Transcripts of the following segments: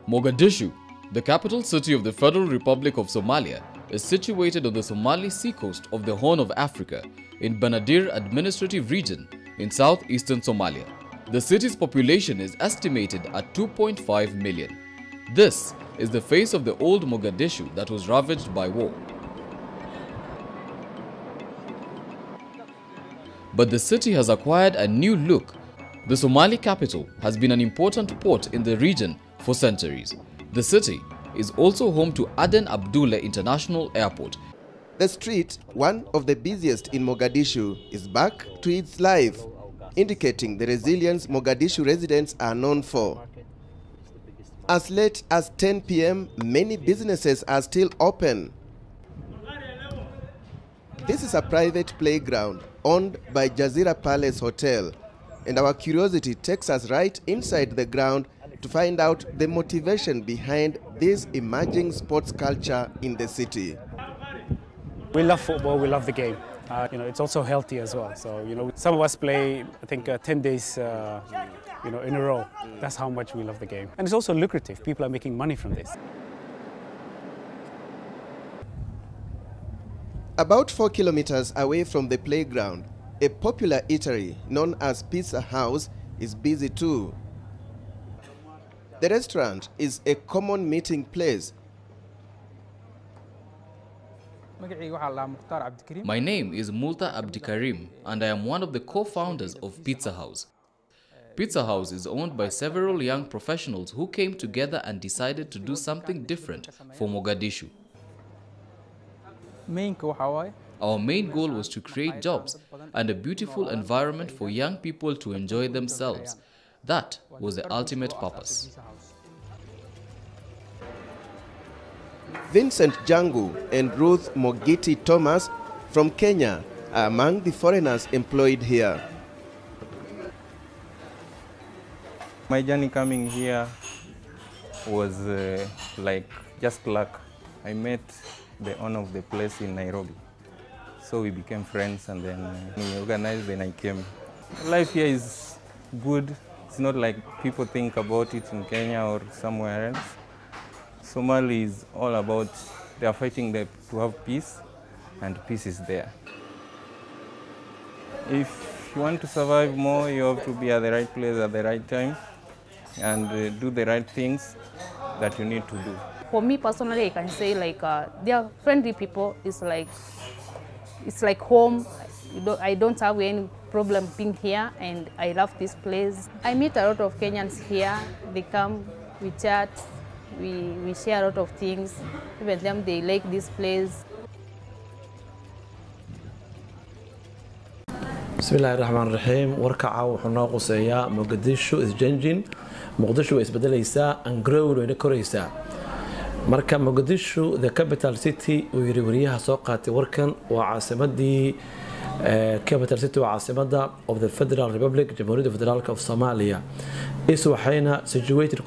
Mogadishu, the capital city of the Federal Republic of Somalia, is situated on the Somali seacoast of the Horn of Africa in Banaadir Administrative Region in southeastern Somalia. The city's population is estimated at 2.5 million. This is the face of the old Mogadishu that was ravaged by war. But the city has acquired a new look. The Somali capital has been an important port in the region for centuries. The city is also home to Aden Abdullah International Airport. The street, one of the busiest in Mogadishu, is back to its life, indicating the resilience Mogadishu residents are known for. As late as 10 p.m., many businesses are still open. This is a private playground owned by Jazeera Palace Hotel, and our curiosity takes us right inside the ground to find out the motivation behind this emerging sports culture in the city. We love football, we love the game. It's also healthy as well. So, some of us play, I think, 10 days, in a row. That's how much we love the game. And it's also lucrative. People are making money from this. About 4 kilometers away from the playground, a popular eatery known as Pizza House is busy too. The restaurant is a common meeting place. My name is Multa Abdikarim and I am one of the co-founders of Pizza House. Pizza House is owned by several young professionals who came together and decided to do something different for Mogadishu. Our main goal was to create jobs and a beautiful environment for young people to enjoy themselves. That was the ultimate purpose. Vincent Jangu and Ruth Mogiti Thomas from Kenya are among the foreigners employed here. My journey coming here was like just luck. I met the owner of the place in Nairobi. So we became friends and then we organized and I came. Life here is good. It's not like people think about it in Kenya or somewhere else. Somali is all about, they are fighting to have peace, and peace is there. If you want to survive more, you have to be at the right place at the right time and do the right things that you need to do. For me personally, I can say they are friendly people. It's like home. I don't have any problem being here, and I love this place. I meet a lot of Kenyans here. They come, we chat, we share a lot of things. Even them, they like this place. Bismillahirrahmanirrahim. Warkaca wuxuu noo quseeyaa Mogadishu is changing. Mogadishu way isbedelaysaa and growing wayna koraysaa. Marka Mogadishu, the capital city, uu yiri wariyaha soo qaatay warkan waa caasimadii capital city waa caasimada of the Federal Republic, Jamhuuriyadda Federaalka of Somalia. Waxayna situated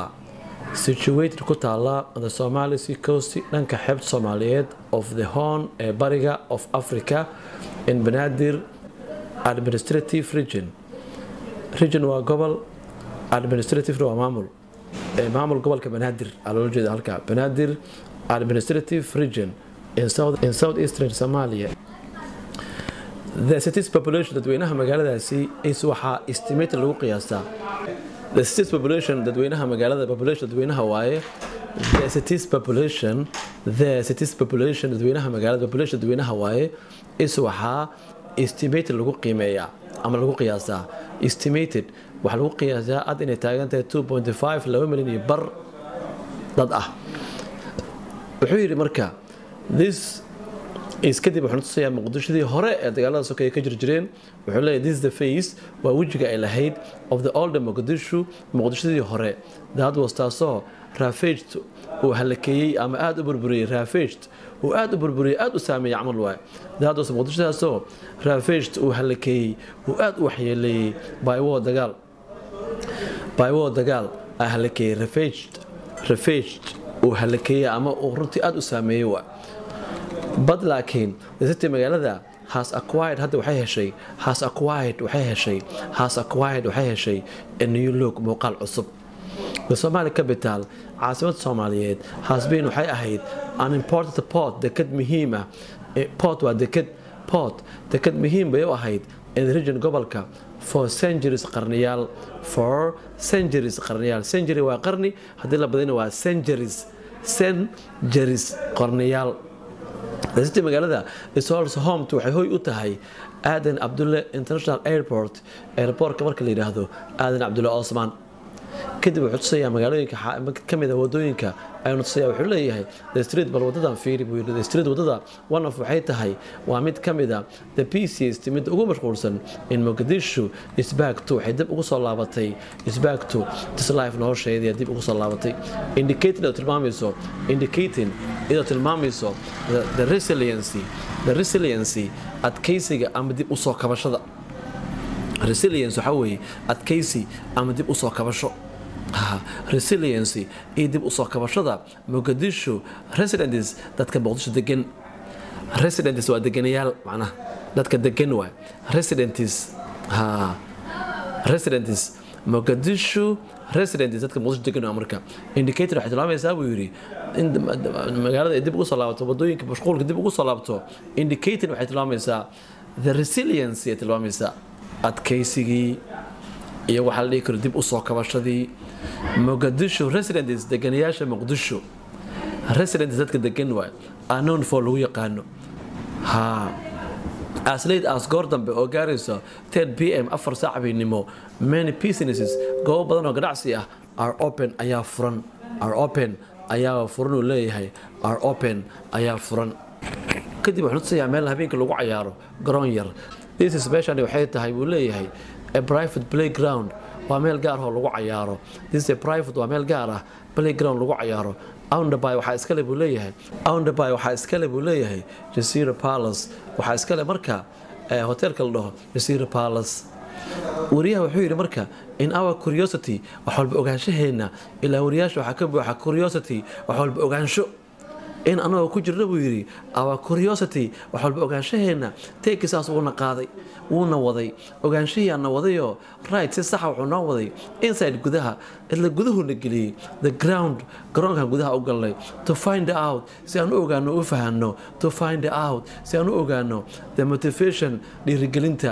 ku taala on the Somali seacoast dhanka xeebta Soomaaliyeed of the Horn ee bariga of Africa in Banaadir Administrative Region. Region waa gobol, administrative waa maamul gobolka Banaadir loo jeeda halka Banaadir Administrative Region in southeastern Somalia. The city's population dadweynaha magaaladaasi is waxa estimate lagu qiyaasaa. The city's population dadweynaha magaalada population dadweynaha waaye. The city's population dadweynaha magaalada population dadweynaha waaye is waxa estimate lagu qiimeeyaa ama lagu qiyaasaa. Estimated waxa lagu qiyaasaa ad inay taagan tahay 2.5 milyan iyo bar dad ah. Wuxuu yiri marka this is kadib wuxuu tusayaa Mogadishudii hore ee dagaalada sokeeye ka jirjireen. Wuxuu leeyahay this is the face waa wajiga ay lahayd of the older Mogadishudii hore. That was taasoo ravaged uu halakeeyay ama aad u burburiyay ravaged uu aad u burburiyay aad u saameeyay camal waay. That was Mogadishudaasoo ravaged uu halakeeyay uu aad u waxyeeleeyay by war dagaal ay halakeeyay ravaged uu halakeeyay ama uu runtii aad u saameeyay waay. But laakiin the city magaalada has acquired waxay heshay a new look muuqaal cusub. The Somali capital caasimad Soomaaliyeed has been waxay ahayd an important port dekad muhiim ah port waa dekad muhiim bay u ahayd in the region gobolka for centuries qarniyaal century waa qarni haddii la badina waa centuries qarniyaal city magaalada is also home to waxay hoy u tahay Aadan Abdulle International Airport marka la yiraahdo Aadan Abdulle Osman kadib wuxuu tusayaa magaalooyinka kamid ah wadooyinka ayuu tusayaa wuxuu leeyahay the street bal wadadan fiiri buu yiri the street wadada one of waxay tahay waa mid kamid ah the PCs mid ugu mashquulsan in Mogadishu is back to waxay dib ugu soo laabatay is back to this life nolosheedii dib ugu soo laabatay indicating the resiliency adkaysiga ama dib u soo kabashada resilience waxa weeye adkaysi ama dib u soo kabasho resiliency iyo dib u soo kabashada Mogadishu residents dadka Mogadishu degan residents waa deganayaal macnaha dadka degan waa residents Mogadishu residents dadka Mogadishu degan waa marka indicator waxa tilmaamaysaa buu yiri in magaalada dib ugu soo laabato wadooyinka mashquulka dib ugu soo laabto indicator waxa tilmaamaysaa the resilience ee tilmaamaysaa adkaysigii iyo waxa la dhihi karo dib u soo kabashadii Mogadishu residents deganayaasha Mogadishu residents dadka degan waa unknown for lagu yaqaano as late as goor dambe oo gaarayso 10 PM 4 saac habeenimo many businesses goobo badan oo ganacsi ah are open ayaa furan oo leeyahay are open ayaa furan kadib wuxuu tusayaa meel habeenka lagu ciyaaro garoon yar this is especially waxay tahay buu leeyahay a private playground waa meel gaar ah oo lagu ciyaaro this is a private waa meel gaar ah playground lagu ciyaaro Owned-by waxa iskale buu leeyahay Jazeera Palace waxa iskale marka hotelka la dhaho Jazeera Palace wariyaha wuxuu yiri marka in our curiosity wax walba ogaanshaheena ilaa wariyaasha waxa ka buuxa curiosity wax walba ogaansho in anagu ku jirna buu yiri our curiosity wax walba ogaanshaheena teekisaas uuna qaaday wuuna waday ogaanshihiina wadayo right si sax wuxuu noo waday inside gudaha ila guduhu la geliyay the ground garoonka gudaha u galnay to find out si aan u ogaano u fahanno to find out si aan u ogaano the motivation dhiirigelinta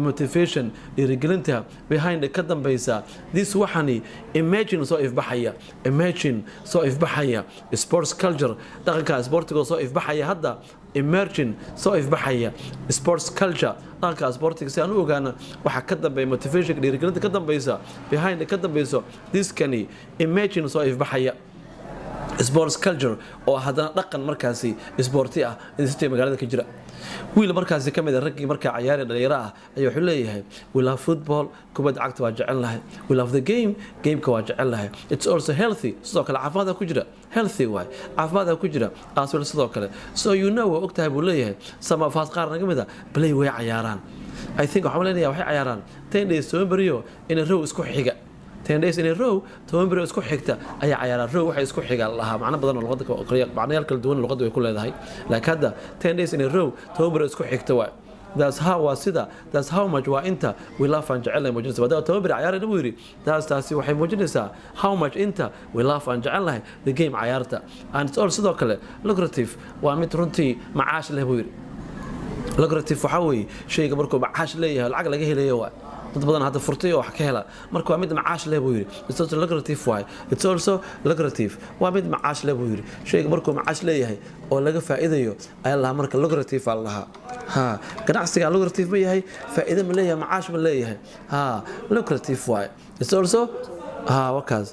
behind ka dambaysa this waxani imagine soo ifbaxaya sports culture dhaqanka sportiga soo ifbaxaya hadda emerging soo ifbaxaya sports culture dhaqanka sportiga si aan u ogaano waxa ka dambeeya motivation dhiirigelinta ka dambaysa behind ka dambayso this kani imagine soo ifbaxaya sports culture oo hadana dhaqan markaasi sporti ah inta magaalada ka jira wiil markaasi kamid ah raggii markaa ciyaari dhalinyaro ah ayaa wuxuu leeyahay we love football kubadda cagta waa jecelnahay we love the gameka waa jecelnahay it's also healthy sidoo kale caafimaadka ku jira healthy way caafimaadka ku jira asal sidoo kale so you know ogtahay buu leeyahay sama faas qaar naga mid ah play way ciyaaraan I think waxaan leenayaa waxay ciyaaraan 10 days soo bariyo in a row isku xiga 10 days in a row tobanbari isku xigta ayaa ciyaaraan row waxay isku xigaan laha macna badan oo luqadda macnayaal kala duwan luqadda way ku leedahay laakiin hadda 10 days in a row tobanbari isku xigta waa that's how much waa inta we love and jecelnahay muujinaysa wada tobanbari ciyaarayna buu yiri taasi waxay muujinaysaa how much inta we love and jecelnahay the game ciyaarta and it's all sidoo kale lucrative waa mid runtii macaash leh buu yiri lucrative waxa weeye shayga markuu macaash leeyahay lacag laga helayo waa dad badan hadda furtay oo wax ka hela marka waa mid macaash leh buu yiri it's also lucrative waa mid macaash leh buu yiri shayga markuu macaash leeyahay oo laga faa'iidayo ayaa la marka lucrative allaha ganacsiga lucrative ma yahay faa'iido ma leeyahay macaash ma leeyahay lucrative waa it's also wakaas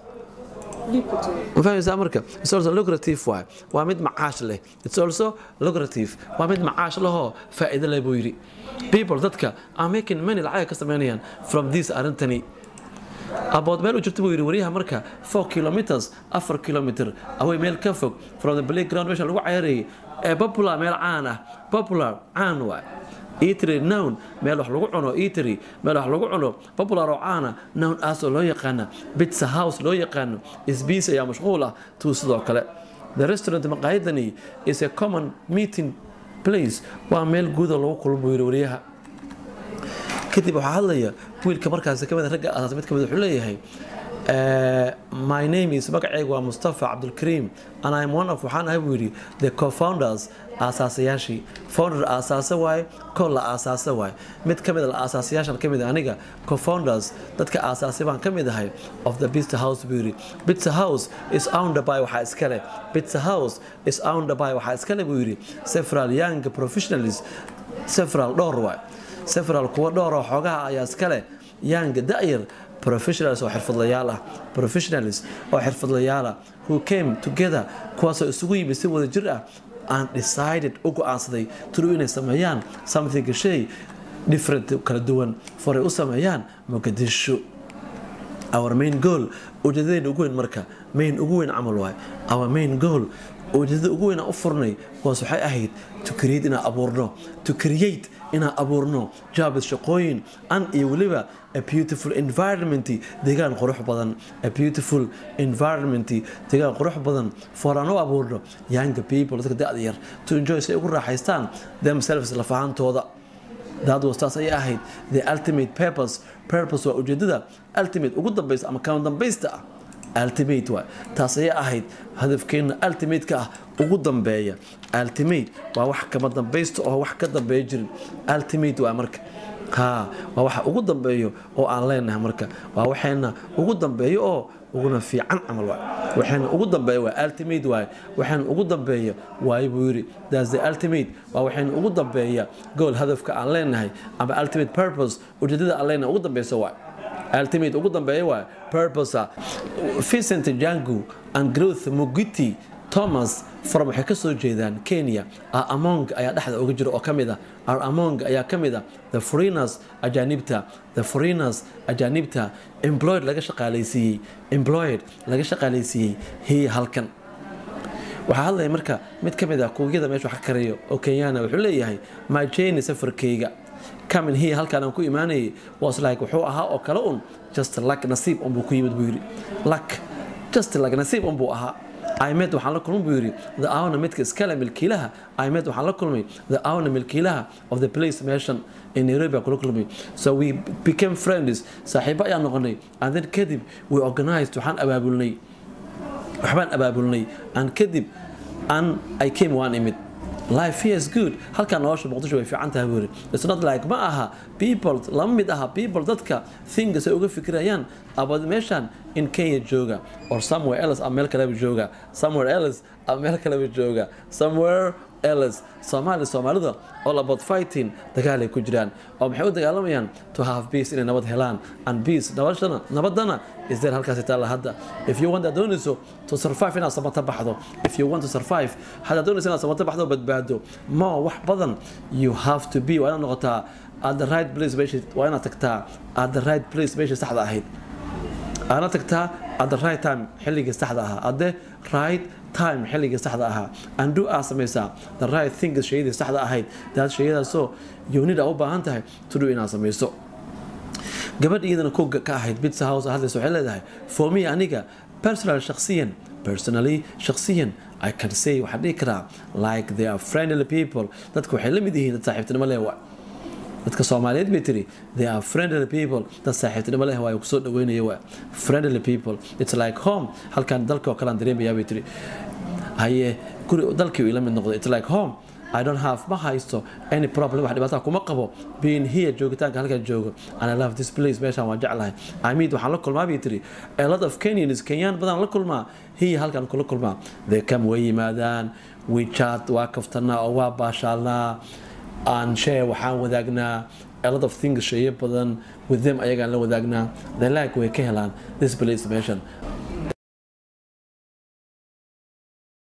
marka it's also lucrative waa mid macaash leh it's also lucrative waa mid macaash laho faa'iido leh buu yiri people dadka are making money lacag ka sameynayaan from this arintani about meel u jirta buu yiri wariyaha marka 4 kilometers 4 kilometer away meel ka fog from the playground meesha lagu ciyaarayay popular meel caan waa eatery noun meel wax lagu cuno eatery meel wax lagu cuno popular oo caana noun as loo yaqaan pizza house loo yaqaan isbiis ayaa mashquul ah sidoo kale the restaurant maqaayadani is a common meeting place waa meel guud oo lagu kulmo wariyaha kadib waxa hadlaya wiilka markaas kamid ragga asaas mid kamid wuxuu leeyahay My name is magacaygu waa Mustafa Abdul Karim and I'm one of waxaan ahay buu yidhi the co-founders aasaasiyaashii founder aasaasa waaye kol la aasaasa waaye mid ka mid a aasaasiyaashan ka mid aniga co-founders dadka aasaasay baan ka mid ahay of the Pizza House buu yidhi Pizza House is owned by waxaa iskale Pizza House is owned by waxaa iskale buu yidhi several young professionals several dhowr waaye several kuwa dhowr oo xoogaha ayaa iskale young da'yar professionals oo xirfadlayaal ah professionals oo xirfadlayaal ah who came together kuwaasoo isugu yimid si wada jir ah and decided u go'aansaday turu inay sameeyaan something shay different kala duwan foray u sameeyaan Mogadishu our main goal ujeedada ugu weyn marka main ugu weyn camal waay our main goal ujeedada ugu weyn u furnay kuwaas waxay ahayd to create ina abuurno to create ina abuurno jobs shaqooyin and iyo waliba a beautiful environment deegaan qurux badan a beautiful environment deegaan qurux badan for an abuurno young people dadka da'da yar to enjoy say ugu raaxaystaan themselves la fahantooda that was taas ay ahayd the ultimate purpose waa ujeedada ultimate ugu dambaysta ama kan dambaysta ultimate waa taas ay ahayd hadafkeena ultimate ka ugu dambeeya ultimate waa wax kama dambaysto oo wax ka dambeeyo jirin ultimate waa marka waa waxa ugu dambeeyo oo aan leenahay marka waa waxeena ugu dambeeyo oo uguna fiican camal waa waxeena ugu dambeeyo waa ultimate waa waxeena ugu dambeeyo waa buu yiri that's the ultimate waa waxeena ugu dambeeya goal hadafka aan leenahay ama ultimate purpose ujeedada aan leenahay ugu dambeeyso waa ultimate ugu dambeeya waa purpose Vincent Jangu and Growth Mugiti Thomas from waxay ka soo jeedaan Kenya among ayaa dhaxda uga jira oo kamid ah among ayaa kamid ah the foreigners ajanibta employed laga shaqaaleysiiyay hii halkan waxa hadlay marka mid kamid ah kuugiyada meesha wax ka kariyo oo Kenyana wuxuu leeyahay my journey safarkayga kamin hii halkan aan ku imaanay was like wuxuu ahaa oo kale just like nasiib buu ku yimid buu yiri just like nasiib buu ahaa I met waxaan la kulmay buu yiri the owner midka iskala milkiilaha I met waxaan la kulmay the owner milkiilaha of the place mentioned in Nairobi kula kulmay so we became friends saaxiibo ayaan noqonay and then kadib we organized waxaan abaabulnay and kadib and I came one imid life here is good halka nolosha Muqdisho way fiican tahay buu yiri it's not like ma aha people la mid aha people dadka things ay uga fikirayaan abad meeshan in Kenya jooga or somewhere else meel kale jooga somewhere else Soomaalida all about fighting dagaal ay ku jiraan oo maxay u dagaalamayaan to have peace in nabad helaan and peace nabadana is there halkaas taala hadda if you want to survive ina samata baxdo if you want to survive hada doonaysa ina samata baxdo badbaado ma wax badan you have to be waa noqotaa at the right place waa ina tagtaa at the right place saxda ahayd ana tagtaa at the right time xilliga saxda ahaa at the right time xilliga saxda ahaa and do asameysa the right thing shayda saxda ahayd dad shayda soo you need u baahan tahay to do ina sameyso gabadhiidana ku ka ahayd Pizza House hadda soo leedahay for me aniga personally shakhsiyan I can say waxa dhigi karaa like they are friendly people dadku waxay la mid yihiin dad saaxiibtinimo leh dadka Soomaaliyeed bay tiri they are friendly people dad saaxiibtinimo leh way ku soo dhaweynaya waa friendly people it's like home halkan dalka oo kala dareemaya bay tiri haye guri dalkii ila mid noqday it's like home I don't have ma haysto any problem wax dhibaato kuma qabo being here joogitaanka halkan joogo and I love this place meeshan waan jeclahay I mean waxaan la kulmaa bay tiri a lot of Kenyans Kenyan badan la kulmaa hii halkan kula kulmaa they come way yimaadaan we chat waa kaftanaa oo waa baashaalnaa and share waxaan wadaagnaa a lot of things share badan with them ayagaan la wadaagnaa they like way ka helaan this place meeshan